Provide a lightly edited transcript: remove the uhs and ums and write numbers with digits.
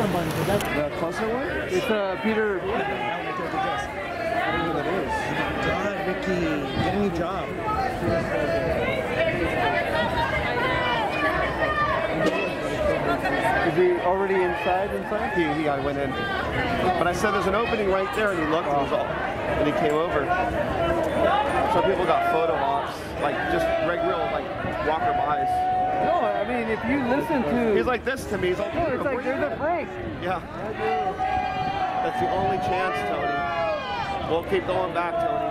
somebody. That's The closer one? it's Peter. I don't know who that is. God, Ricky, get a new job. Is he already inside? He went in. But I said there's an opening right there, and he looked and, and he came over. Some people got photo ops, like just regular, like walker bys. No, I mean if you listen to. He's like this to me. He's like, no, it's like there's a break. Yeah. That's the only chance, Tony. We'll keep going back, Tony.